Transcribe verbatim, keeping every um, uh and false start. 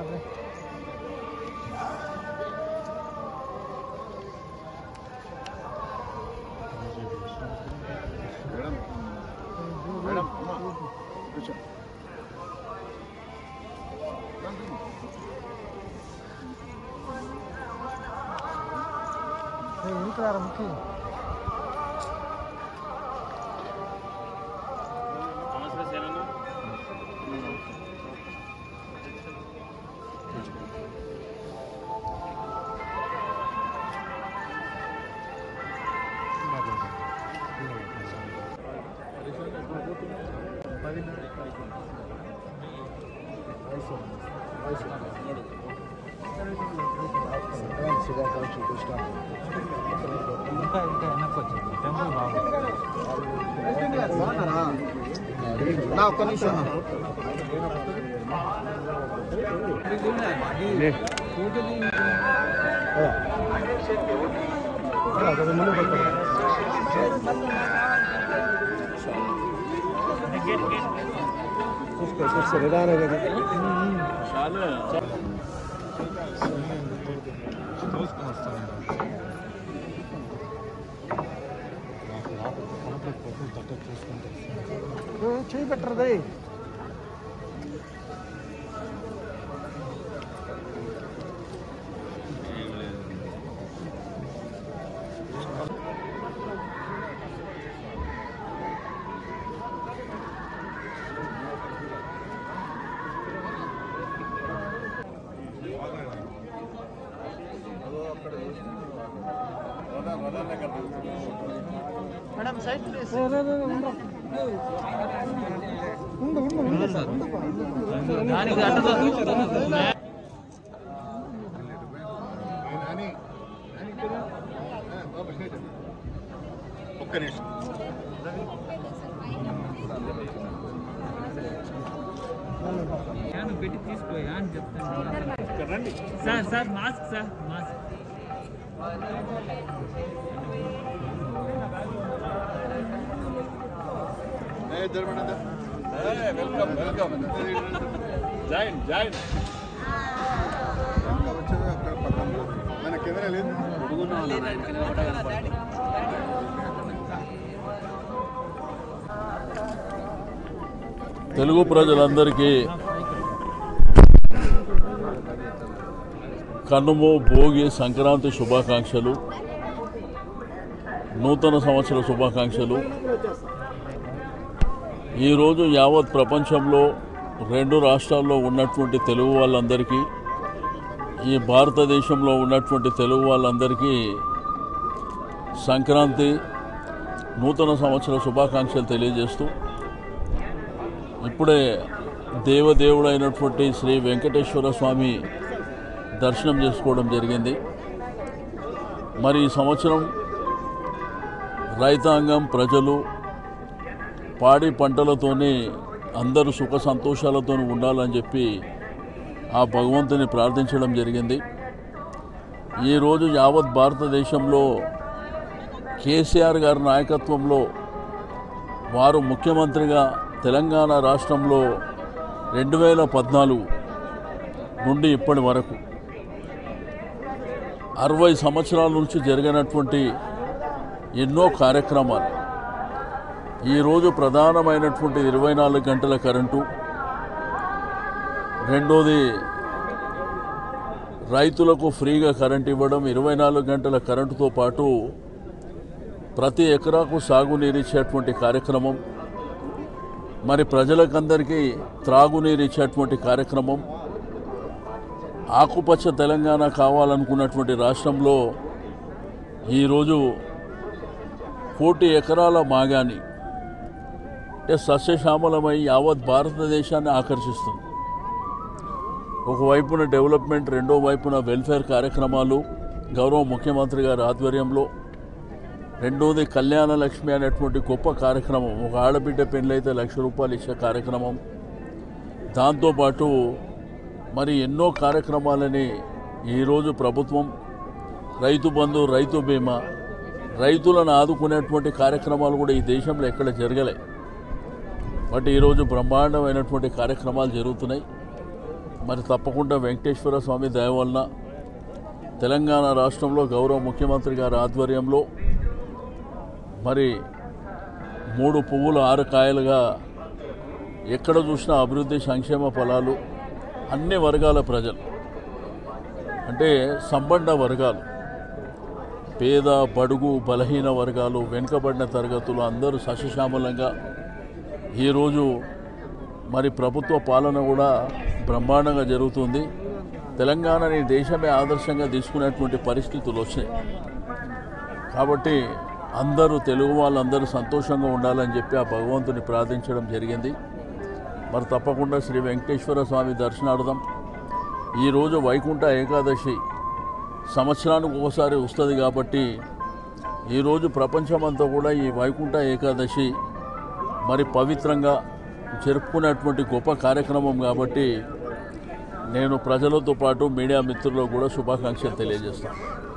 Claro, muki. ఇంకా ఇంకా వెనక్కి వచ్చింది టెంపుల్ బాగుంది నా ఒక్క నిమిషం చూసుకో చూసుకో నిదానం కదా చాలా చూసుకొని వస్తాను చేయి పెట్టరదే మేడం సైడ్ ప్లీజ్ ఉండు ఉండు ఉండు సార్ దానికి అడ్డు ఒక్క నిమిషం నేను పెట్టి తీసుకోయా అని చెప్తాను sir sir mask sir mask welcome welcome join join మన కెమెరా లేదు తెలుగు ప్రజలందరికీ కనుమ భోగి సంక్రాంతి శుభాకాంక్షలు, నూతన సంవత్సర శుభాకాంక్షలు. ఈరోజు యావత్ ప్రపంచంలో రెండు రాష్ట్రాల్లో ఉన్నటువంటి తెలుగు వాళ్ళందరికీ, ఈ భారతదేశంలో ఉన్నటువంటి తెలుగు వాళ్ళందరికీ సంక్రాంతి నూతన సంవత్సర శుభాకాంక్షలు తెలియజేస్తూ, ఇప్పుడే దేవదేవుడైనటువంటి శ్రీ వెంకటేశ్వర స్వామి దర్శనం చేసుకోవడం జరిగింది. మరి ఈ సంవత్సరం రైతాంగం ప్రజలు పాడి పంటలతోనే అందరూ సుఖ సంతోషాలతో ఉండాలని చెప్పి ఆ భగవంతుని ప్రార్థించడం జరిగింది. ఈరోజు యావత్ భారతదేశంలో కేసీఆర్ గారి నాయకత్వంలో వారు ముఖ్యమంత్రిగా తెలంగాణ రాష్ట్రంలో రెండు వేల పద్నాలుగు నుండి ఇప్పటి వరకు అరవై సంవత్సరాల నుంచి జరిగినటువంటి ఎన్నో కార్యక్రమాలు, ఈరోజు ప్రధానమైనటువంటి ఇరవై నాలుగు గంటల కరెంటు, రెండోది రైతులకు ఫ్రీగా కరెంటు ఇవ్వడం, ఇరవై నాలుగు గంటల కరెంటుతో పాటు ప్రతి ఎకరాకు సాగునీరు ఇచ్చేటువంటి కార్యక్రమం, మరి ప్రజలకందరికీ త్రాగునీరు ఇచ్చేటువంటి కార్యక్రమం, ఆకుపచ్చ తెలంగాణ కావాలనుకున్నటువంటి రాష్ట్రంలో ఈరోజు కోటి ఎకరాల మాగాని అంటే సస్యశ్యామలమై యావత్ భారతదేశాన్ని ఆకర్షిస్తుంది. ఒకవైపున డెవలప్మెంట్, రెండో వైపున వెల్ఫేర్ కార్యక్రమాలు గౌరవ ముఖ్యమంత్రి గారి ఆధ్వర్యంలో, రెండోది కళ్యాణ లక్ష్మి అనేటువంటి గొప్ప కార్యక్రమం, ఒక ఆడబిడ్డ పెళ్ళైతే లక్ష రూపాయలు ఇచ్చే కార్యక్రమం, దాంతోపాటు మరి ఎన్నో కార్యక్రమాలని ఈరోజు ప్రభుత్వం, రైతు బంధు, రైతు బీమా, రైతులను ఆదుకునేటువంటి కార్యక్రమాలు కూడా ఈ దేశంలో ఎక్కడ జరగలే. బట్ ఈరోజు బ్రహ్మాండమైనటువంటి కార్యక్రమాలు జరుగుతున్నాయి. మరి తప్పకుండా వెంకటేశ్వర స్వామి దయ వలన తెలంగాణ రాష్ట్రంలో గౌరవ ముఖ్యమంత్రి గారి ఆధ్వర్యంలో మరి మూడు పువ్వులు ఆరు కాయలుగా ఎక్కడ చూసినా అభివృద్ధి సంక్షేమ ఫలాలు అన్ని వర్గాల ప్రజలు అంటే సంబంధ వర్గాలు పేద బడుగు బలహీన వర్గాలు వెనుకబడిన తరగతులు అందరూ సస్యశ్యామలంగా ఈరోజు మరి ప్రభుత్వ పాలన కూడా బ్రహ్మాండంగా జరుగుతుంది. తెలంగాణని దేశమే ఆదర్శంగా తీసుకునేటువంటి పరిస్థితులు వచ్చాయి. కాబట్టి అందరూ తెలుగు వాళ్ళందరూ సంతోషంగా ఉండాలని చెప్పి ఆ భగవంతుని ప్రార్థించడం జరిగింది. మరి తప్పకుండా శ్రీ వెంకటేశ్వర స్వామి దర్శనార్థం ఈరోజు వైకుంఠ ఏకాదశి సంవత్సరానికి ఒకసారి వస్తుంది కాబట్టి ఈరోజు ప్రపంచమంతా కూడా ఈ వైకుంఠ ఏకాదశి మరి పవిత్రంగా జరుపుకునేటువంటి గొప్ప కార్యక్రమం కాబట్టి నేను ప్రజలతో పాటు మీడియా మిత్రులకు కూడా శుభాకాంక్షలు తెలియజేస్తాను.